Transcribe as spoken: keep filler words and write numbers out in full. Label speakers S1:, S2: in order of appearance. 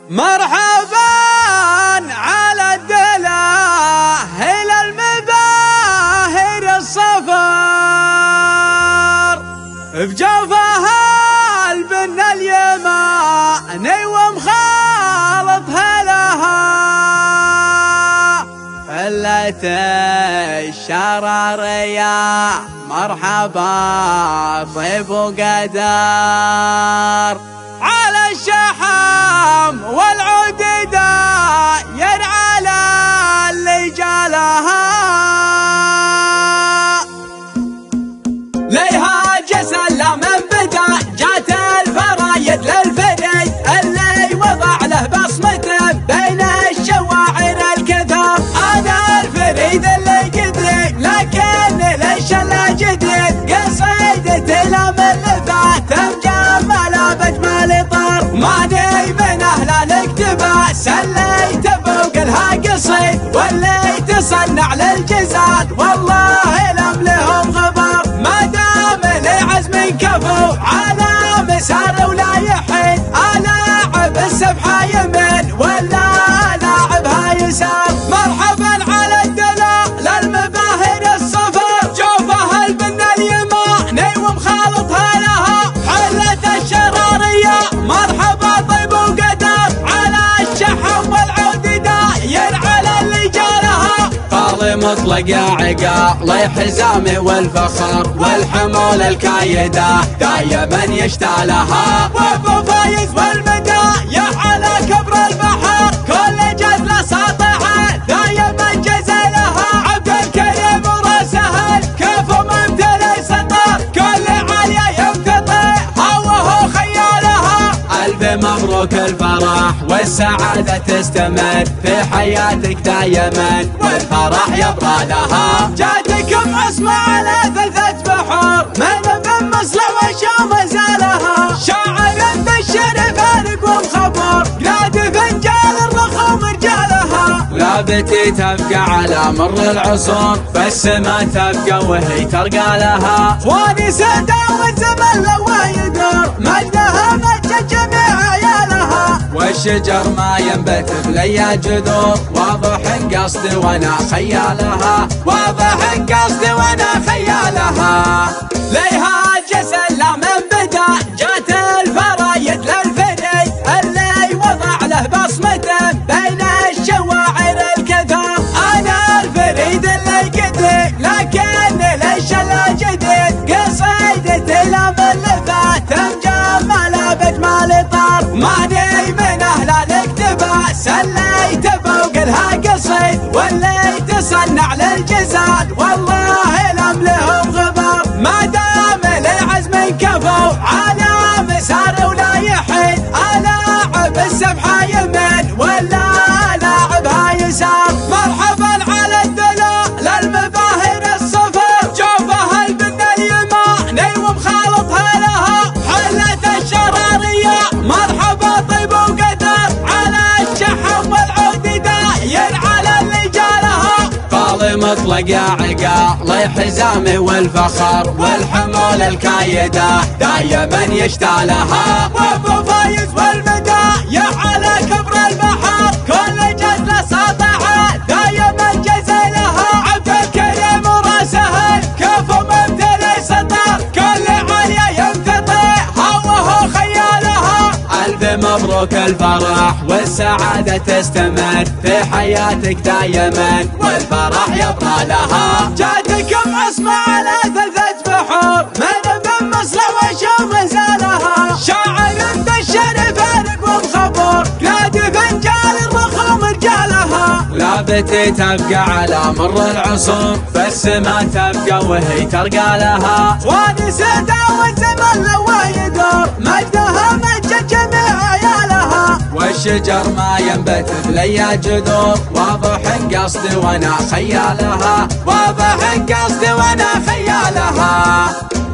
S1: مرحبا على الدلاهل المباهر الصفر بجوفها البن اليماني ومخالطها لها حلة الشرر يا مرحبا طيب وقدر على الشحم والعود داير على اللي جالها ليها جسل من بدا جات الفرايد للفريد اللي وضع له بصمته بين الشواعر الكثر. انا الفريد اللي قدري لكن ليش لا جديد قصيدتي لا من فات مجمله بجمال طر ماني من اهل الاقتباس اللي تفوق لها قصيد واللي تصنع للجزاد والله لم لهم غبر ما دام لي عزم كفو على مسار ولا يحيد الاعب السبحه يمين ولا لاعبها يسار. مرحبا على الدلال المباهر الصفر جوفها البن اليماني ومخالطها لها حلة الشرارية مرحبا طيب وقدر على الشحم والعود داير على اللي جالها قاضي مطلق يا عقال حزامي والفخر والحمول الكايدة دايما يشتالها وابو فايز والمدايح على كبر البحر كل جزله ساطعه دايما جزلها عبد الكريم وراسها كيف ممتلئ سطر كل عاليه يمتطي هوه خيالها. الف مبروك الفرح والسعاده تستمر في حياتك دايما والفرح يبقى لها. جاتكم اسمع على ثلثه بحور من من مصلع وشوم زالها شاعر بشر فارق ومخبر قلاد فنجال الرخام رجالها لابتي تبقى على مر العصور بس ما تبقى وهي ترقى لها واني ساده والزمن لو يدور مجدها مجد جميع عيالها والشجر ما ينبت بلي جذور واضح قصدي وانا خيالها واضح قصدي وانا خيالها. ليها جسل من بدا جات الفرايد للفريد اللي وضع له بصمته بين الشواعر الكثر. انا الفريد اللي قدري لكن ليش لا جديد قصيدتي لا من فات مجمله بجمال طر ماني من اهل الاقتباس اللي تفوق لها قصيد واللي تصنع للجزاد والله لم لهم غبر ما دام لي عزم كفو على مسار ولا يحيد الاعب السبحه يمين ولا لاعبها يسار. مرحبا على الدلال المباهر الصفر جوفها البن اليماني ومخالطها لها حلة الشرارية مرحبا طيب وقدر على الشحم والعود داير على اللي جالها قاضي مطلق يا عقال حزامي والفخر والحمول الكايدة دايما يشتالها وابو فايز والمدايح على كبر البحر كل جزله ساطعه دايما جزلها عبد الكريم وراسها كيف ممتلئ سطر كل عاليه يمتطي هوه خيالها. الف مبروك الفرح والسعاده تستمر في حياتك دايما والفرح يبقى لها. جاتكم اسمع على ثلثه بحور من من مصلع وشوم زالها شاعر بشر فارق ومخبر قلاد فنجال الرخام رجالها لابتي تبقى على مر العصور بس ما تبقى وهي ترقى لها واني ساده والزمن لو يدور مجدها مجد جميع عيالها والشجر ما ينبت بلي جذور واضح قصدي وانا خيالها واضح قصدي وانا خيالها.